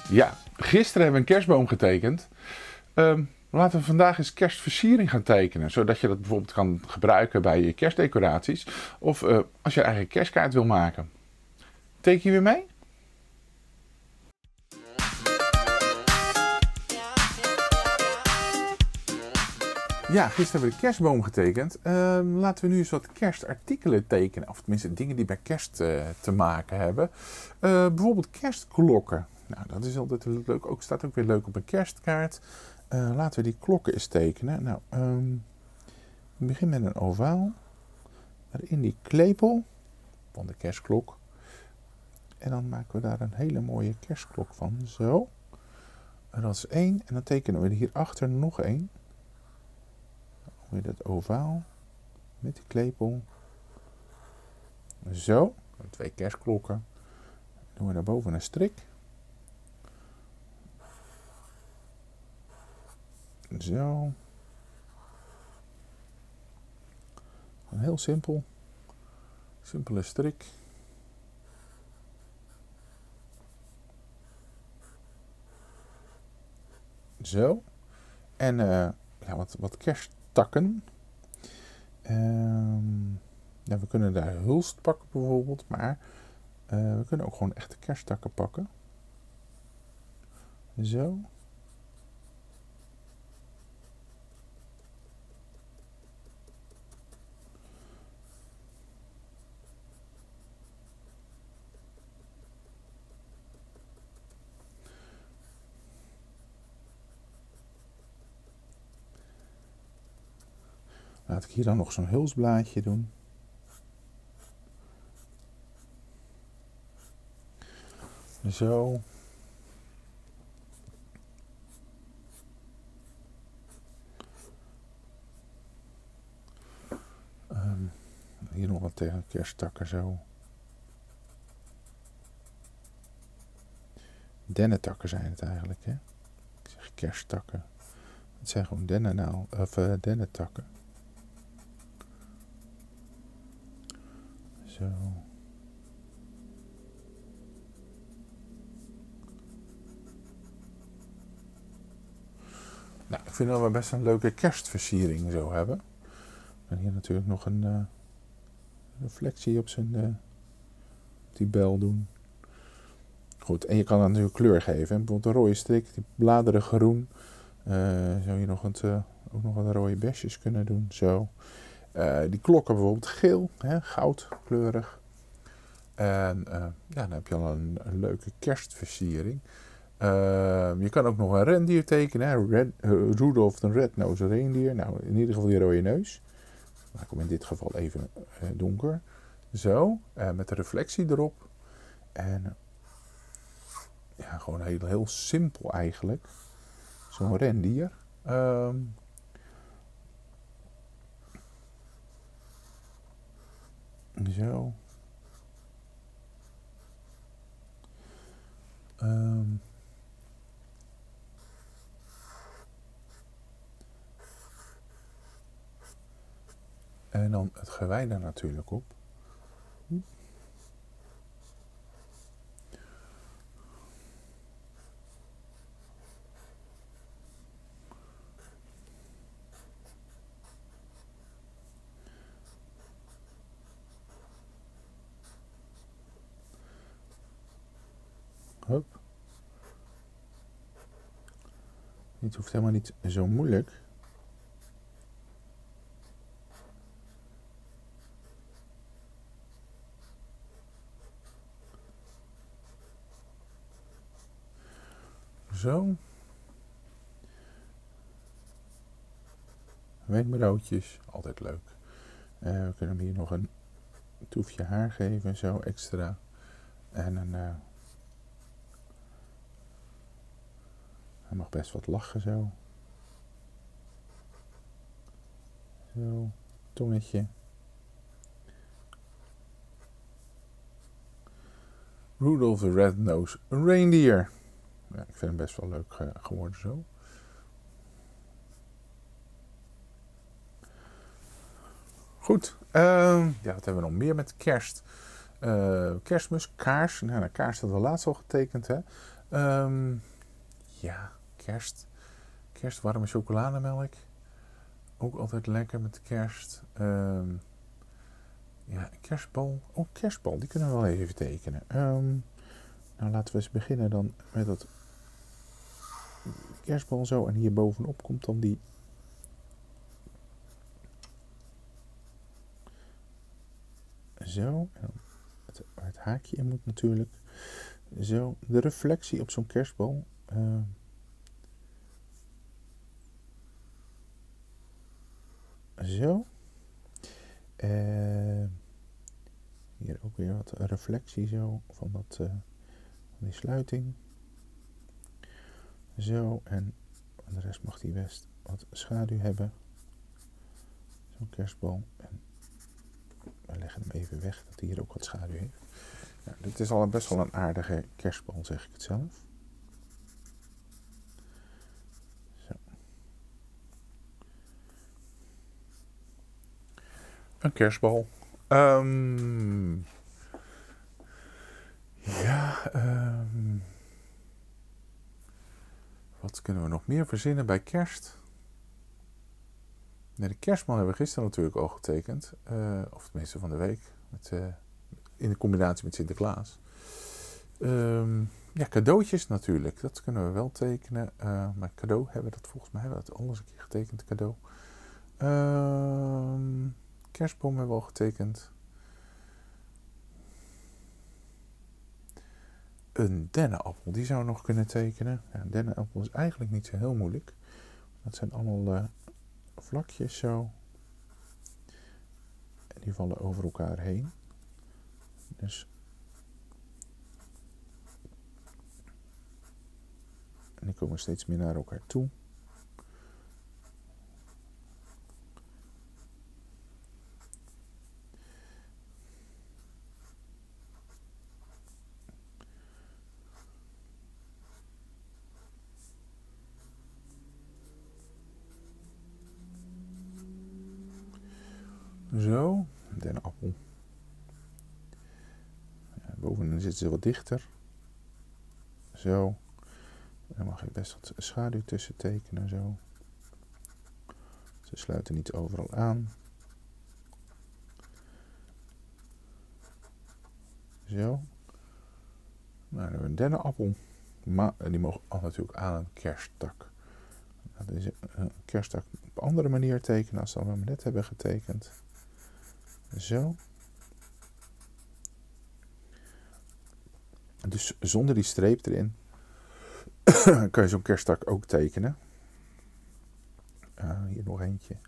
Ja, gisteren hebben we een kerstboom getekend. Laten we vandaag eens kerstversiering gaan tekenen. Zodat je dat bijvoorbeeld kan gebruiken bij je kerstdecoraties. Of als je eigen kerstkaart wil maken. Teken je weer mee? Ja, gisteren hebben we de kerstboom getekend. Laten we nu eens wat kerstartikelen tekenen. Of tenminste dingen die bij kerst te maken hebben. Bijvoorbeeld kerstklokken. Nou, dat is altijd leuk. Staat ook weer leuk op een kerstkaart. Laten we die klokken eens tekenen. Nou, ik begin met een ovaal. Daarin die klepel van de kerstklok. En dan maken we daar een hele mooie kerstklok van. Zo. En dat is 1. En dan tekenen we hierachter nog 1. Weer dat ovaal. Met die klepel. Zo. 2 kerstklokken. Dan doen we daarboven een strik. Zo. Een heel simpel. Simpele strik. Zo. En ja, wat kersttakken. Ja, we kunnen daar hulst pakken bijvoorbeeld. Maar we kunnen ook gewoon echte kersttakken pakken. Zo. Laat ik hier dan nog zo'n hulsblaadje doen. Zo. Hier nog wat tegen kersttakken zo. Dennetakken zijn het eigenlijk, hè? Ik zeg kersttakken. Het zijn gewoon dennetakken. Zo. Nou, ik vind dat we best een leuke kerstversiering zo hebben. En hier natuurlijk nog een reflectie op die bel doen. Goed, en je kan dan natuurlijk kleur geven. Hè? Bijvoorbeeld een rode strik, die bladeren groen. Zou je nog ook nog wat rode besjes kunnen doen. Zo. Die klokken bijvoorbeeld geel, hè? Goudkleurig. En ja, dan heb je al een leuke kerstversiering. Je kan ook nog een rendier tekenen. Hè? Rudolph the Red-Nosed Reindeer. Nou, in ieder geval die rode neus. Maak hem in dit geval even donker. Zo, met de reflectie erop. En ja, gewoon heel simpel eigenlijk. Zo'n rendier. Zo. En dan het gewei daar natuurlijk op. Hup. Het hoeft helemaal niet zo moeilijk. Zo. Wenkbrauwtjes, altijd leuk. We kunnen hem hier nog een toefje haar geven, zo extra. En hij mag best wat lachen zo. Zo, tongetje. Rudolph the Red-Nosed Reindeer. Ja, ik vind hem best wel leuk geworden zo. Goed, ja, wat hebben we nog meer met kerst? Kerstmis, kaars. Nou, de kaars hadden we laatst al getekend. Hè? Ja, kerst. Kerst, warme chocolademelk. Ook altijd lekker met de kerst. Ja, kerstbal. Oh, kerstbal, die kunnen we wel even tekenen. Nou, laten we eens beginnen dan met dat kerstbal zo. En hier bovenop komt dan die... Zo. En waar het haakje in moet natuurlijk. Zo. De reflectie op zo'n kerstbal. Zo. Hier ook weer wat reflectie zo van, van die sluiting. Zo, en de rest mag die best wat schaduw hebben. Zo'n kerstbal. En we leggen hem even weg, dat hij hier ook wat schaduw heeft. Ja, dit is al best wel een aardige kerstbal, zeg ik het zelf. Zo. Een kerstbal. Wat kunnen we nog meer verzinnen bij kerst? Nee, de kerstman hebben we gisteren natuurlijk al getekend. Of tenminste van de week. In de combinatie met Sinterklaas. Ja, cadeautjes natuurlijk. Dat kunnen we wel tekenen. Maar cadeau hebben we dat volgens mij. Hebben we dat alles een keer getekend, cadeau. Kerstboom hebben we al getekend. Een dennenappel, die zou nog kunnen tekenen. Ja, een dennenappel is eigenlijk niet zo heel moeilijk. Dat zijn allemaal vlakjes zo. En die vallen over elkaar heen. Dus. En die komen steeds meer naar elkaar toe. Zo, een dennenappel. Ja, bovenin zitten ze wat dichter. Zo. En dan mag je best wat schaduw tussen tekenen, zo. Ze sluiten niet overal aan. Zo. Nou, dan hebben we een dennenappel. Maar die mogen natuurlijk aan een kersttak. Dat is een kersttak op een andere manier tekenen als we net hebben getekend. Zo. Dus zonder die streep erin kan je zo'n kersttak ook tekenen. Hier nog eentje.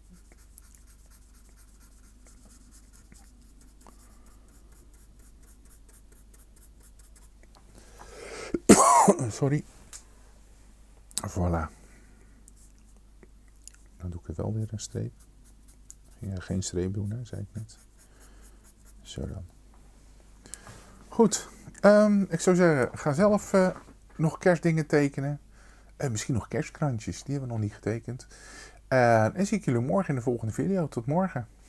Sorry. Voilà. Dan doe ik er wel weer een streep. Geen streep doen, hè, zei ik net. Zo dan. Goed. Ik zou zeggen, ga zelf nog kerstdingen tekenen. Misschien nog kerstkrantjes. Die hebben we nog niet getekend. En zie ik jullie morgen in de volgende video. Tot morgen.